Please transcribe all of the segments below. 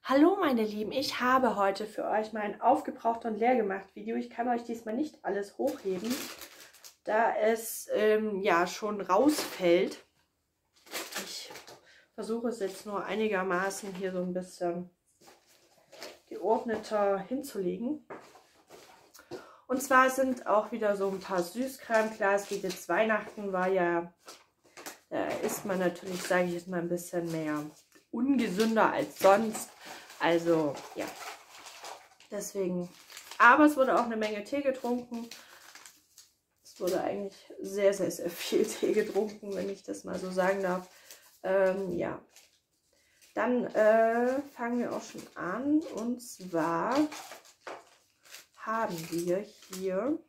Hallo meine Lieben, ich habe heute für euch mein aufgebraucht und leer gemacht Video. Ich kann euch diesmal nicht alles hochheben, da es ja schon rausfällt. Ich versuche es jetzt nur einigermaßen hier so ein bisschen geordneter hinzulegen. Und zwar sind auch wieder so ein paar Süßkram. Klar, es geht jetzt Weihnachten, war ja, da isst man natürlich, sage ich jetzt mal, ein bisschen mehr ungesünder als sonst. Also, ja, deswegen. Aber es wurde auch eine Menge Tee getrunken. Es wurde eigentlich sehr, sehr, sehr viel Tee getrunken, wenn ich das mal so sagen darf. Ja, dann fangen wir auch schon an. Und zwar haben wir hier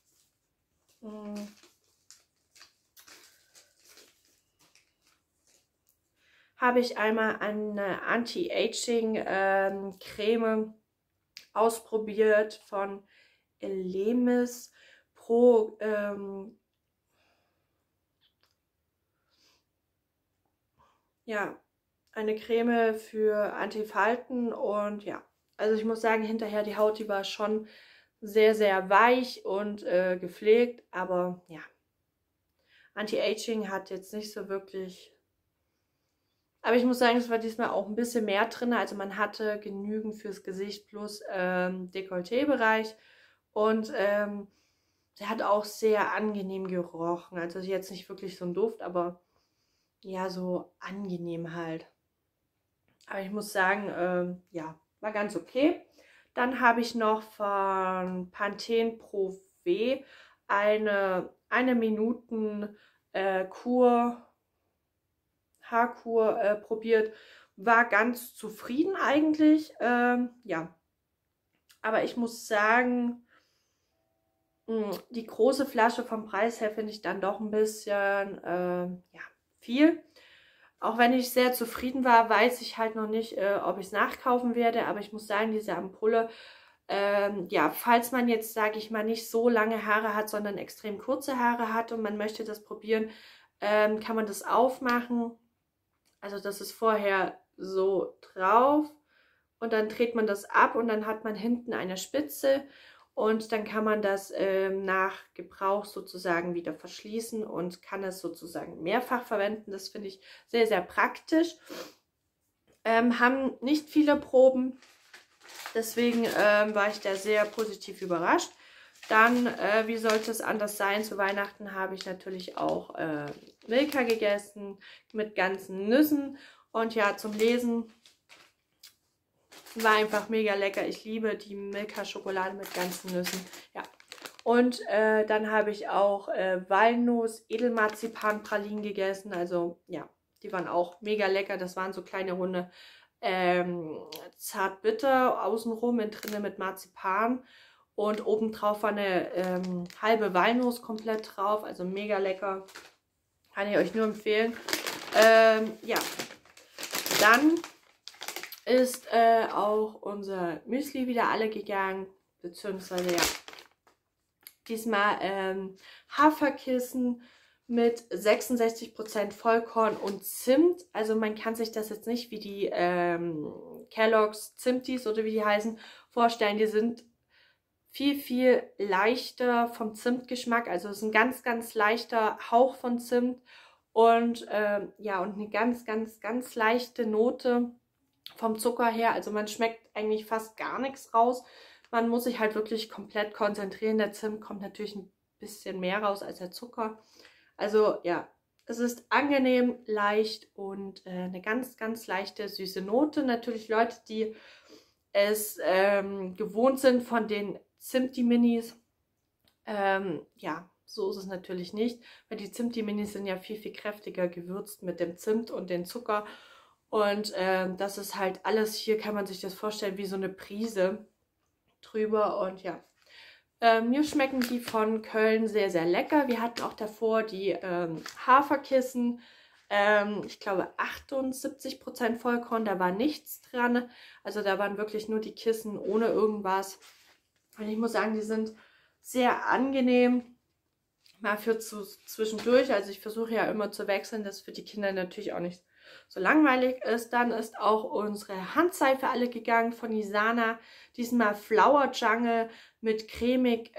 habe ich einmal eine Anti-Aging-Creme ausprobiert von Elemis Pro. Ja, eine Creme für Antifalten und ja, also ich muss sagen, hinterher die Haut, die war schon sehr, sehr weich und gepflegt, aber ja, Anti-Aging hat jetzt nicht so wirklich. Aber ich muss sagen, es war diesmal auch ein bisschen mehr drin. Also man hatte genügend fürs Gesicht plus Dekolleté-Bereich. Und der hat auch sehr angenehm gerochen. Also jetzt nicht wirklich so ein Duft, aber ja, so angenehm halt. Aber ich muss sagen, ja, war ganz okay. Dann habe ich noch von Pantene Pro V eine Minuten Haarkur probiert, war ganz zufrieden eigentlich, ja, aber ich muss sagen, die große Flasche vom Preis her finde ich dann doch ein bisschen, ja, viel. Auch wenn ich sehr zufrieden war, weiß ich halt noch nicht, ob ich es nachkaufen werde, aber ich muss sagen, diese Ampulle, ja, falls man jetzt, sage ich mal, nicht so lange Haare hat, sondern extrem kurze Haare hat und man möchte das probieren, kann man das aufmachen. Also das ist vorher so drauf und dann dreht man das ab und dann hat man hinten eine Spitze und dann kann man das nach Gebrauch sozusagen wieder verschließen und kann es sozusagen mehrfach verwenden. Das finde ich sehr, sehr praktisch. Haben nicht viele Proben, deswegen war ich da sehr positiv überrascht. Dann, wie sollte es anders sein, zu Weihnachten habe ich natürlich auch Milka gegessen mit ganzen Nüssen. Und ja, zum Lesen war einfach mega lecker. Ich liebe die Milka-Schokolade mit ganzen Nüssen. Ja. Und dann habe ich auch Walnuss-Edelmarzipan-Pralinen gegessen. Also ja, die waren auch mega lecker. Das waren so kleine runde Zartbitter außenrum, drinnen mit Marzipan. Und obendrauf war eine halbe Walnuss komplett drauf. Also mega lecker. Kann ich euch nur empfehlen. Ja, dann ist auch unser Müsli wieder alle gegangen. Beziehungsweise ja, diesmal Haferkissen mit 66% Vollkorn und Zimt. Also man kann sich das jetzt nicht wie die Kellogg's Zimtis oder wie die heißen vorstellen. Die sind viel, viel leichter vom Zimtgeschmack. Also es ist ein ganz, ganz leichter Hauch von Zimt und ja, und eine ganz, ganz, ganz leichte Note vom Zucker her. Also man schmeckt eigentlich fast gar nichts raus. Man muss sich halt wirklich komplett konzentrieren. Der Zimt kommt natürlich ein bisschen mehr raus als der Zucker. Also ja, es ist angenehm, leicht und eine ganz, ganz leichte, süße Note. Natürlich Leute, die es gewohnt sind von den Zimti-Minis. Ja, so ist es natürlich nicht, weil die Zimti-Minis sind ja viel, viel kräftiger gewürzt mit dem Zimt und dem Zucker. Und das ist halt alles, hier kann man sich das vorstellen wie so eine Prise drüber. Und ja, mir schmecken die von Köln sehr, sehr lecker. Wir hatten auch davor die Haferkissen. Ich glaube 78% Vollkorn, da war nichts dran. Also da waren wirklich nur die Kissen ohne irgendwas. Und ich muss sagen, die sind sehr angenehm. Mal für zwischendurch. Also ich versuche ja immer zu wechseln. Das ist für die Kinder natürlich auch nicht so langweilig ist. Dann ist auch unsere Handseife alle gegangen von Isana. Diesmal Flower Jungle mit cremig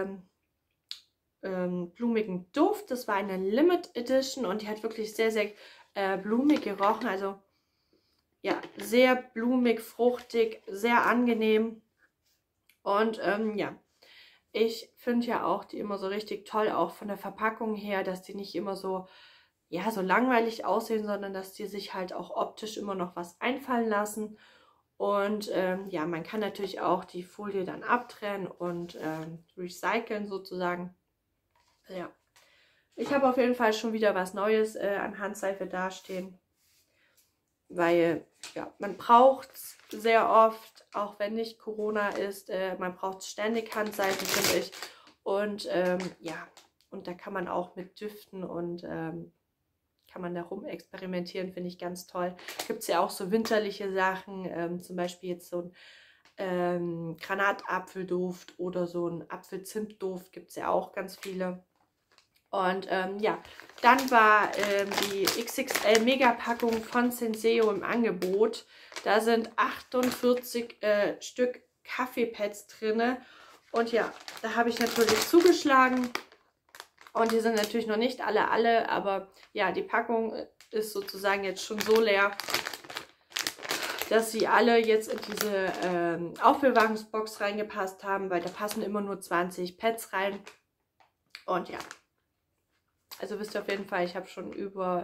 blumigen Duft. Das war eine Limit Edition und die hat wirklich sehr, sehr blumig gerochen. Also ja, sehr blumig, fruchtig, sehr angenehm. Und ja, ich finde ja auch die immer so richtig toll, auch von der Verpackung her, dass die nicht immer so, ja, so langweilig aussehen, sondern dass die sich halt auch optisch immer noch was einfallen lassen. Und ja, man kann natürlich auch die Folie dann abtrennen und recyceln sozusagen. Ja, ich habe auf jeden Fall schon wieder was Neues an Handseife dastehen, weil ja, man braucht es sehr oft, auch wenn nicht Corona ist, man braucht ständig Handseife, finde ich. Und ja, und da kann man auch mit Düften und kann man da rum experimentieren, finde ich ganz toll. Gibt es ja auch so winterliche Sachen, zum Beispiel jetzt so ein Granatapfelduft oder so ein Apfelzimtduft, gibt es ja auch ganz viele. Und ja, dann war die XXL Megapackung von Senseo im Angebot. Da sind 48 Stück Kaffeepads drin. Und ja, da habe ich natürlich zugeschlagen. Und die sind natürlich noch nicht alle, aber ja, die Packung ist sozusagen jetzt schon so leer, dass sie alle jetzt in diese Aufbewahrungsbox reingepasst haben, weil da passen immer nur 20 Pads rein. Und ja. Also wisst ihr auf jeden Fall, ich habe schon über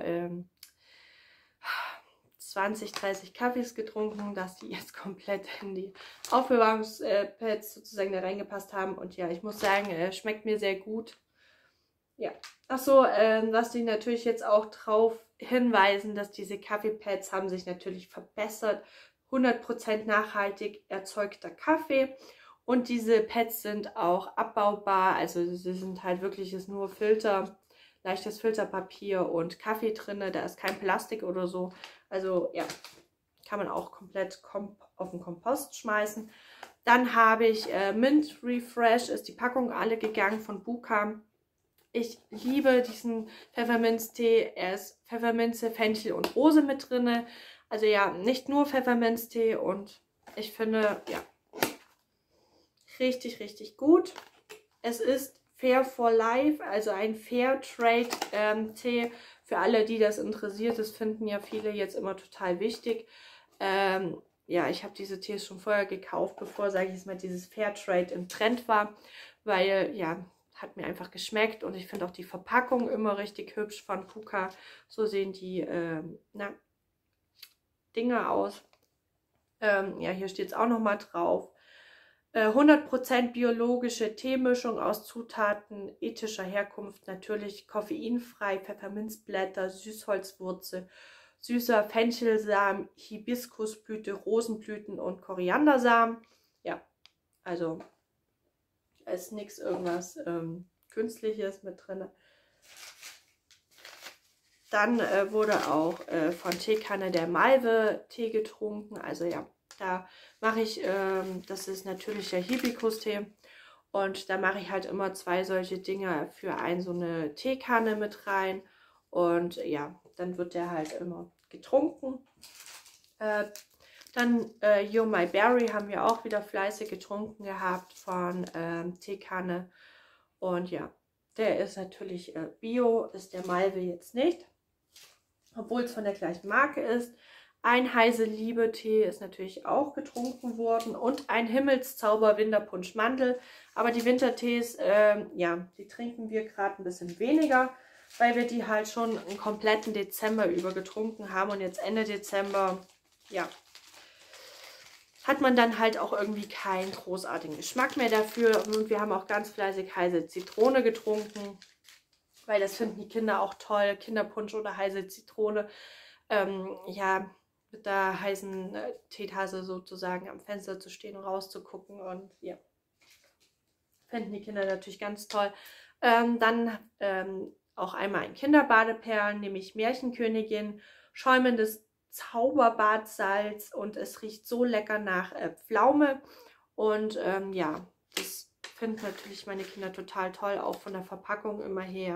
20, 30 Kaffees getrunken, dass die jetzt komplett in die Aufbewahrungspads sozusagen da reingepasst haben. Und ja, ich muss sagen, schmeckt mir sehr gut. Ja, achso, was die natürlich jetzt auch drauf hinweisen, dass diese Kaffeepads haben sich natürlich verbessert. 100% nachhaltig erzeugter Kaffee. Und diese Pads sind auch abbaubar, also sie sind halt wirklich nur Filter. Leichtes Filterpapier und Kaffee drin, da ist kein Plastik oder so. Also ja, kann man auch komplett auf den Kompost schmeißen. Dann habe ich Mint Refresh, ist die Packung alle gegangen von Buka. Ich liebe diesen Pfefferminztee. Er ist Pfefferminze, Fenchel und Rose mit drin. Also ja, nicht nur Pfefferminztee und ich finde, ja, richtig, richtig gut. Es ist Fair for Life, also ein Fairtrade-Tee. Für alle, die das interessiert, das finden ja viele jetzt immer total wichtig. Ja, ich habe diese Tees schon vorher gekauft, bevor, sage ich jetzt mal, dieses Fairtrade im Trend war, weil, ja, hat mir einfach geschmeckt und ich finde auch die Verpackung immer richtig hübsch von Puka. So sehen die Dinge aus. Ja, hier steht es auch nochmal drauf. 100% biologische Teemischung aus Zutaten ethischer Herkunft, natürlich koffeinfrei, Pfefferminzblätter, Süßholzwurzel, süßer Fenchelsamen, Hibiskusblüte, Rosenblüten und Koriandersamen. Ja, also ist nichts irgendwas Künstliches mit drin. Dann wurde auch von Teekanne der Malve Tee getrunken, also ja. Da mache ich, das ist natürlicher Hibiskus-Tee und da mache ich halt immer 2 solche Dinger für so eine Teekanne mit rein und ja, dann wird der halt immer getrunken. Dann You're My Berry haben wir auch wieder fleißig getrunken gehabt von Teekanne und ja, der ist natürlich Bio, ist der Malve jetzt nicht, obwohl es von der gleichen Marke ist. Ein Heise-Liebe-Tee ist natürlich auch getrunken worden und ein Himmelszauber Winterpunsch Mandel. Aber die Wintertees, ja, die trinken wir gerade ein bisschen weniger, weil wir die halt schon einen kompletten Dezember über getrunken haben. Und jetzt Ende Dezember, ja, hat man dann halt auch irgendwie keinen großartigen Geschmack mehr dafür. Und wir haben auch ganz fleißig Heise Zitrone getrunken, weil das finden die Kinder auch toll. Kinderpunsch oder Heise Zitrone, ja, mit der heißen Teetasse sozusagen am Fenster zu stehen und rauszugucken und ja, finden die Kinder natürlich ganz toll. Dann auch einmal ein Kinderbadeperlen, nämlich Märchenkönigin, schäumendes Zauberbadsalz und es riecht so lecker nach Pflaume und ja, das finden natürlich meine Kinder total toll, auch von der Verpackung immer her.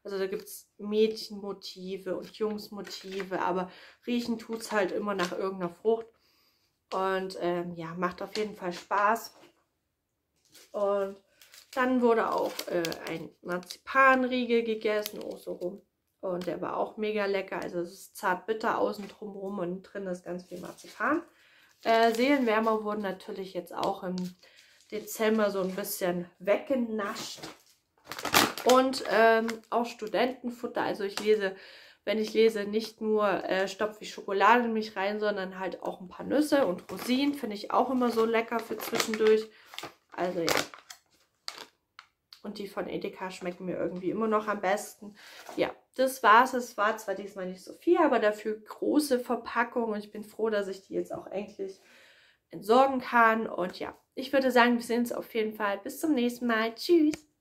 Also da gibt es Mädchenmotive und Jungsmotive, aber riechen tut es halt immer nach irgendeiner Frucht. Und ja, macht auf jeden Fall Spaß. Und dann wurde auch ein Marzipanriegel gegessen, oh so rum. Und der war auch mega lecker. Also es ist zart-bitter außen drumherum und drin ist ganz viel Marzipan. Seelenwärmer wurden natürlich jetzt auch im Dezember so ein bisschen weggenascht. Und auch Studentenfutter. Also wenn ich lese, nicht nur stopfe ich Schokolade in mich rein, sondern halt auch ein paar Nüsse und Rosinen. Finde ich auch immer so lecker für zwischendurch. Also ja. Und die von Edeka schmecken mir irgendwie immer noch am besten. Ja, das war's. Es war zwar diesmal nicht so viel, aber dafür große Verpackung. Und ich bin froh, dass ich die jetzt auch endlich entsorgen kann. Und ja, ich würde sagen, wir sehen uns auf jeden Fall. Bis zum nächsten Mal. Tschüss.